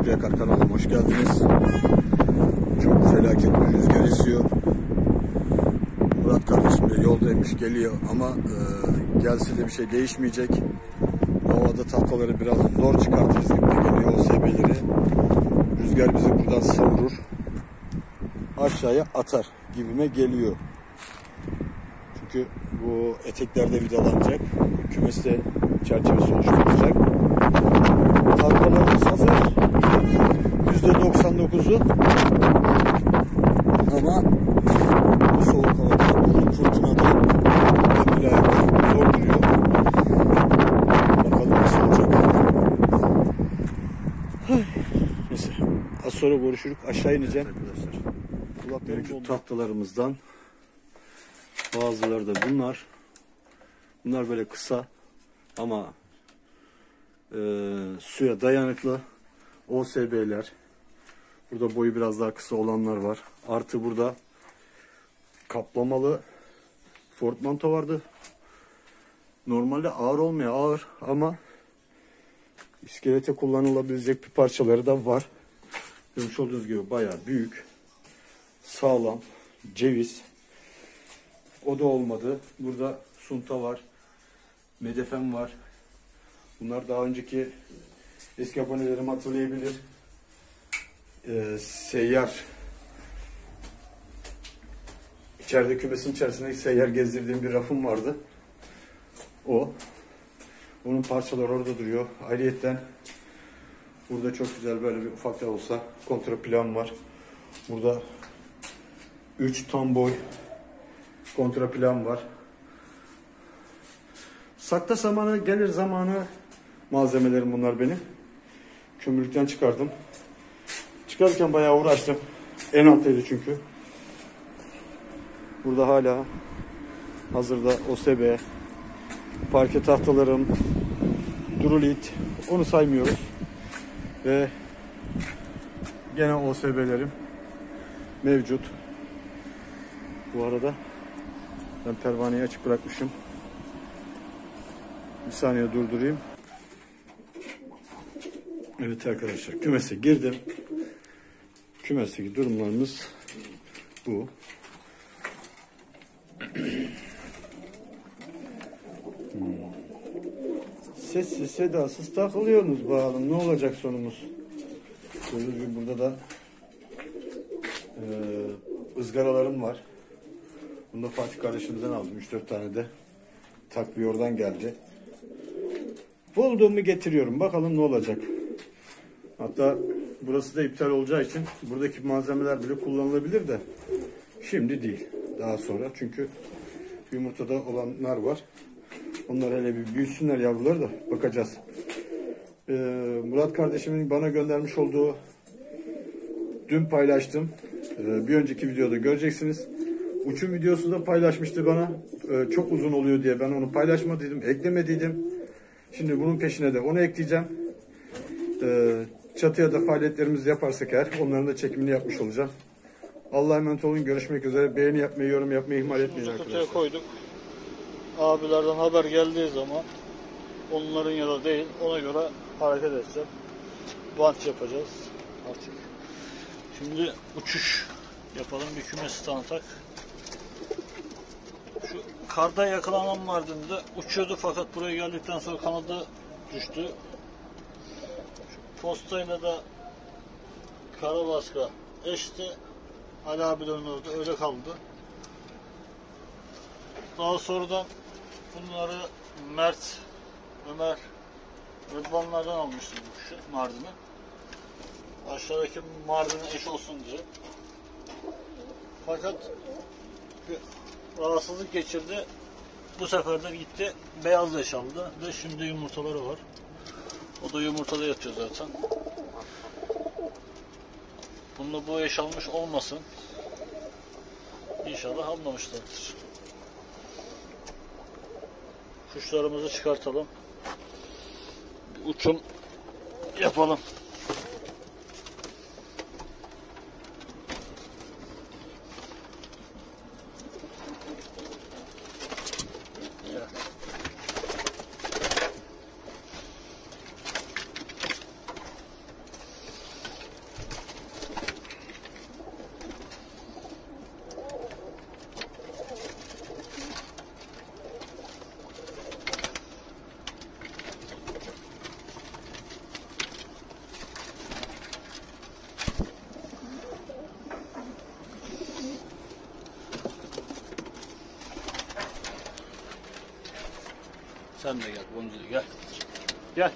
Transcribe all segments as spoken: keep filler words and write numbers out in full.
Şükrü Yakar kanalıma hoş geldiniz. Çok felaket bir rüzgar esiyor. Murat kardeşim de yoldaymış, geliyor ama e, gelse de bir şey değişmeyecek. Havada tahtaları biraz zor çıkartırız gibi geliyor, o S B'leri. Rüzgar bizi buradan savurur, aşağıya atar gibime geliyor. Çünkü bu eteklerde vidalanacak, kümeste çerçevesi oluşturulacak. Tahtalarımız hazır, yüzde doksan dokuzu, ama bu soğuk havada, bu fırtınada demir ayaklar zor duruyor. Bakalım nasıl olacak. Neyse, az sonra görüşürük. Aşağı ineceğim arkadaşlar. Mevcut tahtalarımızdan bazıları da bunlar. Bunlar böyle kısa ama e, suya dayanıklı O S B'ler. Burada boyu biraz daha kısa olanlar var. Artı burada kaplamalı portmanto vardı. Normalde ağır olmuyor, ağır ama iskelete kullanılabilecek bir parçaları da var. Görmüş olduğunuz gibi bayağı büyük, sağlam, ceviz. O da olmadı. Burada sunta var, medefen var. Bunlar daha önceki eski abonelerim hatırlayabilir. Ee, seyyar, içeride kümesin içerisinde seyyar gezdirdiğim bir rafım vardı. O. Onun parçaları orada duruyor. Ayrıyetten burada çok güzel böyle bir ufak da olsa kontraplan var. Burada üç tam boy kontraplan var. Sakta zamanı gelir zamanı malzemelerim bunlar benim. Kömürlükten çıkardım. Çıkarırken bayağı uğraştım. En alttaydı çünkü. Burada hala hazırda O S B, parke tahtalarım, durulit, onu saymıyoruz. Ve gene O S B'lerim mevcut. Bu arada ben pervaneyi açık bırakmışım. Bir saniye durdurayım. Evet arkadaşlar, kümese girdim. Kümesteki durumlarımız bu. Hmm. Sessiz sedasız takılıyorsunuz bakalım. Ne olacak sonumuz? Gördüğünüz gibi burada da e, ızgaralarım var. Bunu da Fatih kardeşimizden aldım. üç dört tane de takviye oradan geldi. Bulduğumu getiriyorum. Bakalım ne olacak. Hatta burası da iptal olacağı için buradaki malzemeler bile kullanılabilir de şimdi değil. Daha sonra, çünkü yumurtada olanlar var. Onlar hele bir büyüsünler yavruları da bakacağız. Ee, Murat kardeşimin bana göndermiş olduğu, dün paylaştım. Ee, bir önceki videoda göreceksiniz. Uçum videosu da paylaşmıştı bana. Ee, çok uzun oluyor diye ben onu paylaşmadıydım, eklemediydim. Şimdi bunun peşine de onu ekleyeceğim. Ee, çatıya da faaliyetlerimizi yaparsak eğer onların da çekimini yapmış olacağım. Allah'a emanet olun. Görüşmek üzere. Beğeni yapmayı, yorum yapmayı ihmal etmeyin arkadaşlar. Çatıya koyduk. Abilerden haber geldiği zaman onların ya da değil, ona göre hareket edeceğim. Bant yapacağız artık. Şimdi uçuş yapalım. Bir kümes tanıtak. Şu karda yakalanan Mardin'de uçuyordu fakat buraya geldikten sonra kanadı düştü. Şu postayla da Karabask'a eşti. Ali abilerin orada öyle kaldı. Daha sonradan bunları Mert, Ömer, Rıdvanlardan almıştım bu kuşu, Mardin'i. Aşağıdaki Mardin'e eş olsun diye. Fakat bir rahatsızlık geçirdi. Bu sefer de gitti beyaz eş aldı ve şimdi yumurtaları var. O da yumurtada yatıyor zaten. Bununla bu eş almış olmasın. İnşallah almamışlardır. Kuşlarımızı çıkartalım. Bir uçum yapalım. Sen de gel Boncuk, gel. Gel.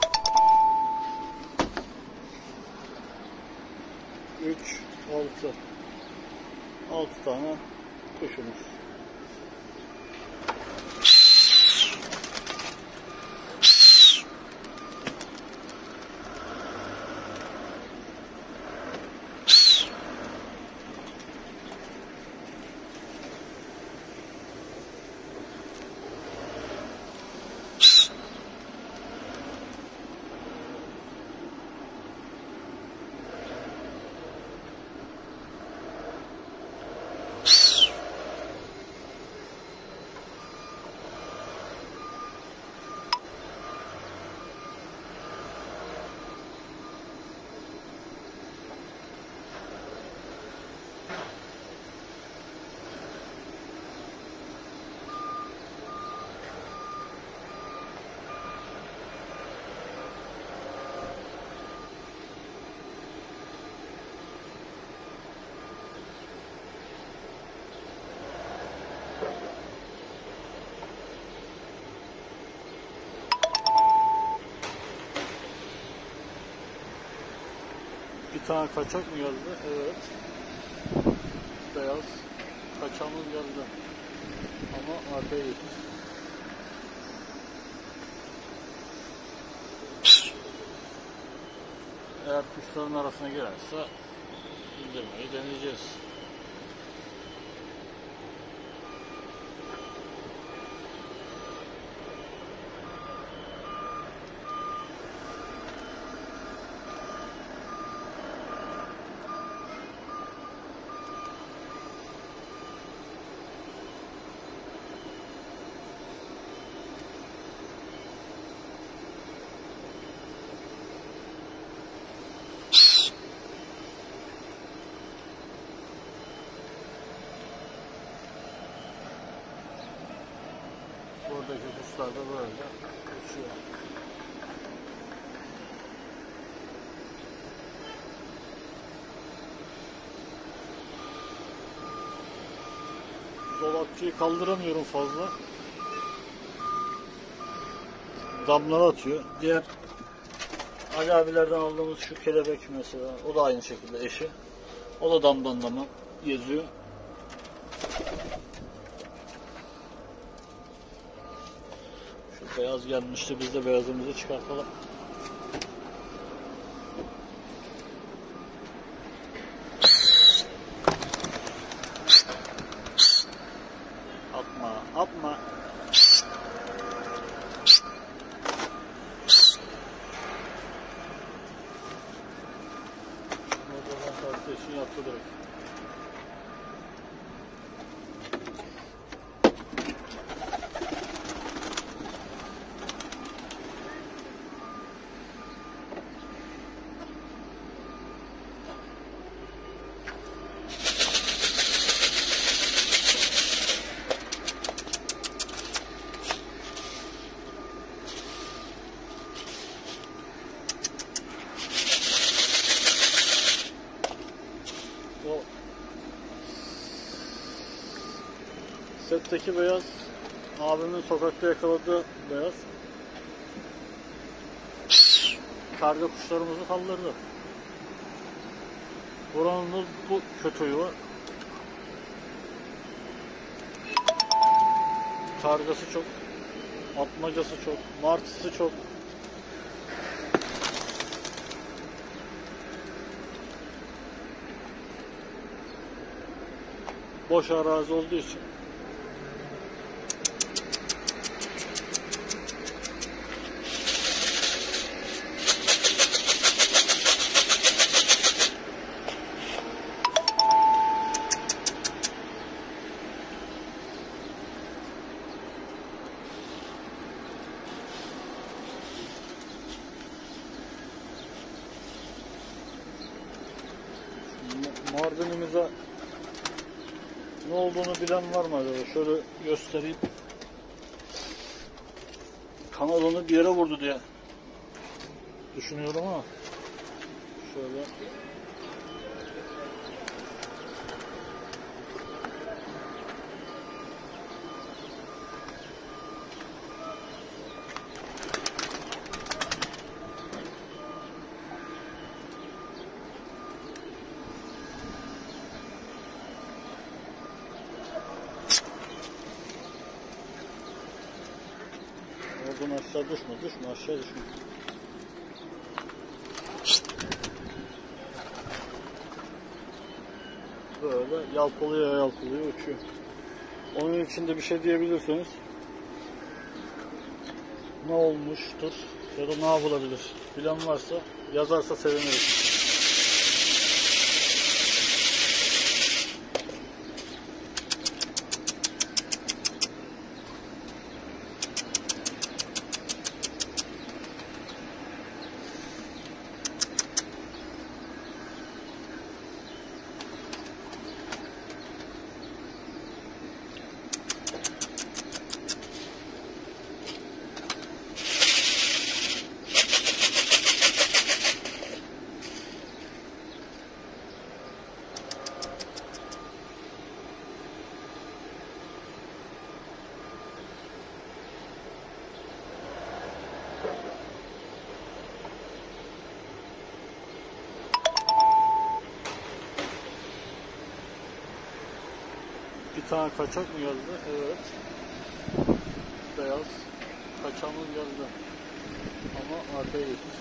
Üç, altı. Altı tane kuşumuz. Bir tane kaçak mı geldi? Evet. Beyaz kaçağımız geldi. Ama arkaya gitti. Eğer kuşların arasına girerse indirmeyi deneyeceğiz. Buradaki kuşlar da böyle uçuyor. Dolapçıyı kaldıramıyorum fazla. Damlara atıyor. Diğer Ali abilerden aldığımız şu kelebek mesela, o da aynı şekilde eşi. O da damdan dama geziyor. Şu beyaz gelmişti, biz de beyazımızı çıkartalım. Atma, atma. Oradan kardeşini yaptı direkt. O setteki beyaz abimin sokakta yakaladığı beyaz karga kuşlarımızı kaldırdı. Buranın da bu kötü huyu var. Kargası çok, atmacası çok, martısı çok. Boş arazi olduğu için Mardin'imize ne olduğunu bilen var mı acaba? Şöyle göstereyim. Kanalını bir yere vurdu diye düşünüyorum ama şöyle Aşağı düşme, düşme, aşağı düşme. Böyle yalpalıyor yalpalıyor uçuyor. Onun içinde bir şey diyebilirseniz ne olmuştur ya da ne yapılabilir bilen varsa yazarsa seviniriz. Bir tane kaçak mı geldi? Evet. Beyaz kaçağımız geldi. Ama arkaya geçmiş.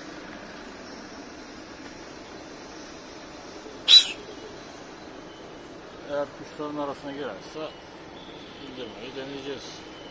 Eğer kuşların arasına girerse indirmeyi deneyeceğiz.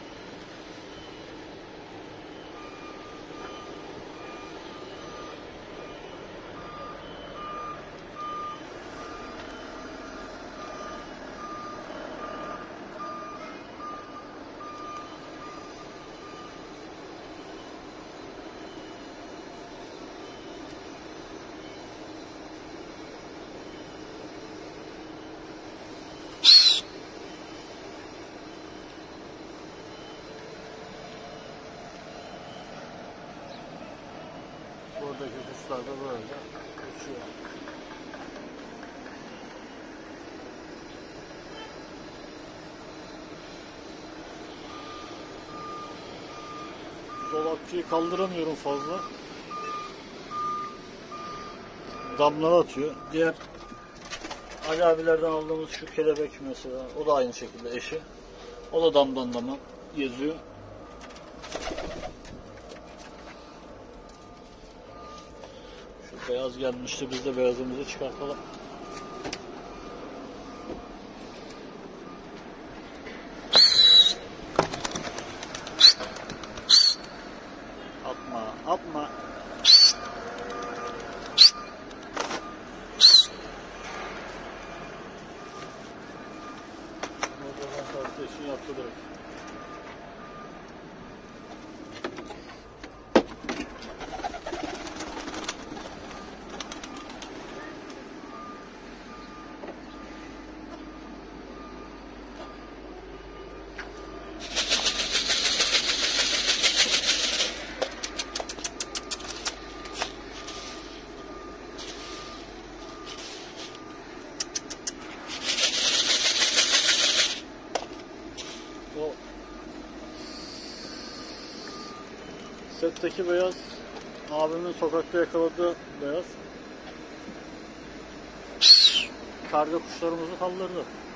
Buradaki kuşlar da böyle uçuyor. Dolapçıyı kaldıramıyorum fazla. Damlara atıyor. Diğer Ali abilerden aldığımız şu kelebek mesela, o da aynı şekilde eşi. O da damdan dama geziyor. Şu beyaz gelmişti, biz de beyazımızı çıkartalım. Atma, atma. Kardeşin yaptı direkt. O setteki beyaz abimin sokakta yakaladığı beyaz karga kuşlarımızı kaldırdı.